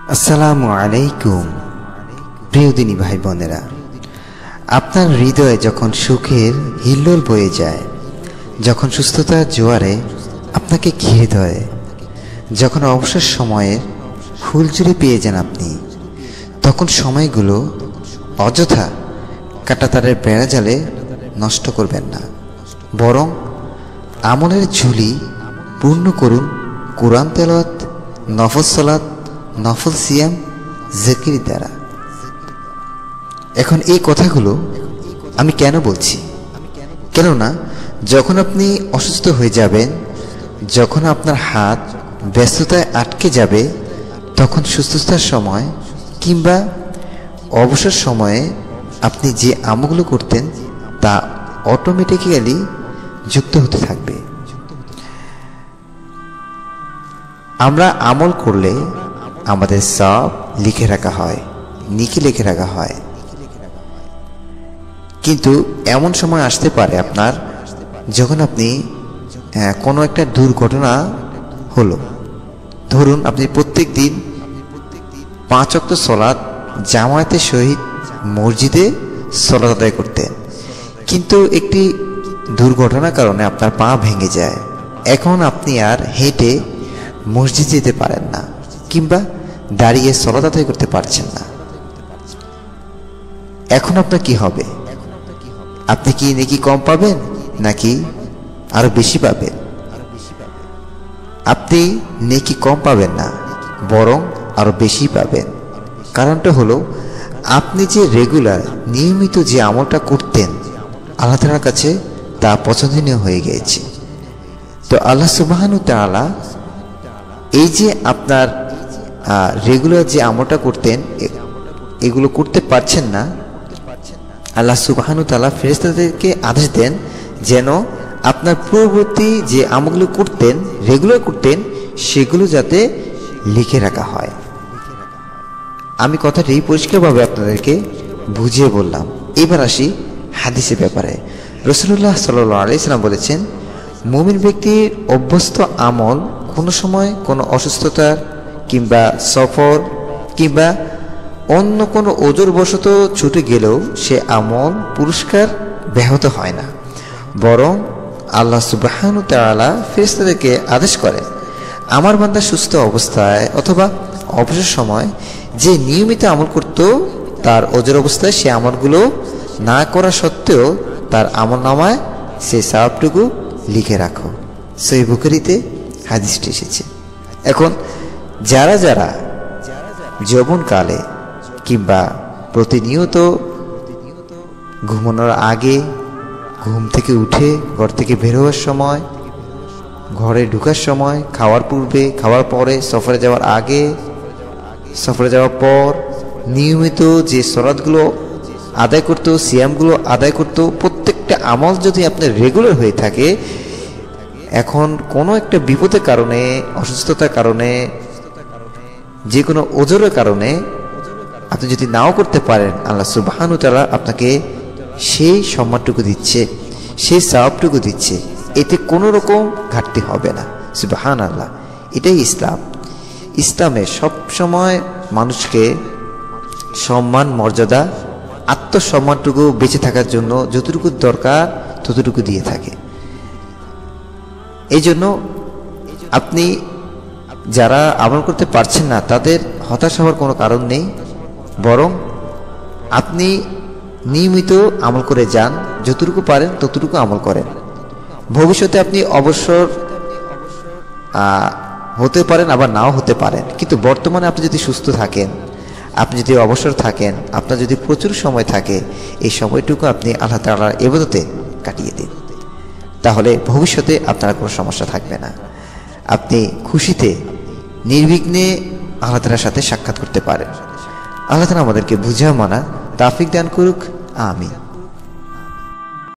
আসসালামু আলাইকুম প্রিয় দিনী ভাই বোনেরা, আপনার হৃদয়ে যখন সুখের হিল্লোল বয়ে যায়, যখন সুস্থতার জোয়ারে আপনাকে ঘিরে ধরে, যখন অবসর সময়ের ফুলঝুরি পেয়ে যান আপনি, তখন সময়গুলো অযথা কাঁটাতারের বেড়াজালে নষ্ট করবেন না, বরং আমলের ঝুলি পূর্ণ করুন কোরআন তেলাওয়াত, নফল সালাত, নফল সিয়াম, জিকির দ্বারা। এখন এই কথাগুলো আমি কেন বলছি? কেননা যখন আপনি অসুস্থ হয়ে যাবেন, যখন আপনার হাত ব্যস্ততায় আটকে যাবে, তখন সুস্থতার সময় কিংবা অবসর সময়ে আপনি যে আমলগুলো করতেন তা অটোমেটিক্যালি যুক্ত হতে থাকবে। আমরা আমল করলে আমাদের সব লিখে রাখা হয়, নিকি লিখে রাখা হয়, কিন্তু এমন সময় আসতে পারে আপনার, যখন আপনি কোনো একটা দুর্ঘটনা হলো, ধরুন আপনি প্রত্যেক দিন 5 ওয়াক্ত সালাত জামায়াতের সহিত মসজিদে সালাত আদায় করতেন, কিন্তু একটি দুর্ঘটনার কারণে আপনার পা ভেঙে যায়। এখন আপনি আর হেঁটে মসজিদ যেতে পারেন না কিংবা দাঁড়িয়ে সালাত আদায় করতে পারছেন না। এখন আপনার কি হবে? আপনি কি নেকি কম পাবেন নাকি আরো বেশি পাবেন? আপনি নেকি কম পাবেন না, বরং আরো বেশি পাবেন। কারণটা হলো আপনি যে রেগুলার নিয়মিত যে আমলটা করতেন, আল্লাহ তাআলার কাছে তা পছন্দনীয় হয়ে গিয়েছে। তো আল্লাহ সুবহানাহু ওয়া তাআলা এই যে আপনার রেগুলার যে আমলটা করতেন, এগুলো করতে পারছেন না, আল্লাহ সুবহানাহু ওয়া তাআলা ফেরেশতাদেরকে আদেশ দেন যেন আপনার পূর্ববর্তী যে আমলগুলো করতেন, রেগুলার করতেন, সেগুলো যাতে লিখে রাখা হয়। আমি কথাটি পরিষ্কারভাবে আপনাদেরকে বুঝিয়ে বললাম। এবার আসি হাদিসের ব্যাপারে। রাসূলুল্লাহ সাল্লাল্লাহু আলাইহি সাল্লাম বলেছেন, মুমিন ব্যক্তির অভ্যস্ত আমল কোনো সময় কোনো অসুস্থতার কিংবা সফর কিংবা অন্য কোনো ওজরবশত ছুটে গেলেও সে আমল পুরস্কার ব্যাহত হয় না, বরং আল্লাহ সুবহানাহু ওয়া তাআলা ফেরেশতাদেরকে আদেশ করেন, আমার বান্দা সুস্থ অবস্থায় অথবা অবসর সময় যে নিয়মিত আমল করত, তার ওজর অবস্থায় সে আমলগুলো না করা সত্ত্বেও তার আমলনামায় সেই সওয়াবটুকু লিখে রাখো। সহিহ বুখারীতে হাদিসটি এসেছে। এখন যারা যারা যৌবনকালে কিংবা প্রতিনিয়ত ঘুমানোর আগে, ঘুম থেকে উঠে ঘর থেকে বের হওয়ার সময়, ঘরে ঢোকার সময়, খাওয়ার পূর্বে, খাওয়ার পরে, সফরে যাওয়ার আগে, সফরে যাওয়ার পর নিয়মিত যে সালাতগুলো আদায় করতো, সিয়ামগুলো আদায় করতো, প্রত্যেকটা আমল যদি আপনার রেগুলার হয়ে থাকে, এখন কোনো একটা বিপদের কারণে, অসুস্থতার কারণে, যে কোনো ওজরের কারণে আপনি যদি নাও করতে পারেন, আল্লাহ সুবহানাহু ওয়া তাআলা আপনাকে সেই সম্মানটুকু দিচ্ছে, সেই সওয়াবটুকু দিচ্ছে, এতে কোনো রকম ঘাটতি হবে না। সুবহানাল্লাহ। এটাই ইসলাম। ইসলামে সবসময় মানুষকে সম্মান, মর্যাদা, আত্মসম্মানটুকু বেঁচে থাকার জন্য যতটুকু দরকার ততটুকু দিয়ে থাকে। এই জন্য আপনি যারা আমল করতে পারছেন না, তাদের হতাশ হওয়ার কোনো কারণ নেই, বরং আপনি নিয়মিত আমল করে যান, যতটুকু পারেন ততটুকু আমল করেন। ভবিষ্যতে আপনি অবসর হতে পারেন, আবার নাও হতে পারেন, কিন্তু বর্তমানে আপনি যদি সুস্থ থাকেন, আপনি যদি অবসর থাকেন, আপনার যদি প্রচুর সময় থাকে, এই সময়টুকু আপনি আল্লাহ তাআলার ইবাদতে কাটিয়ে দিন, তাহলে ভবিষ্যতে আপনার কোনো সমস্যা থাকবে না। আপনি খুশিতে নির্বিঘ্নে আল্লাহ তাআলার সাথে সাক্ষাৎ করতে পারেন। আল্লাহ তাআলা আমাদেরকে বুঝা মানা তৌফিক দান করুক। আমিন।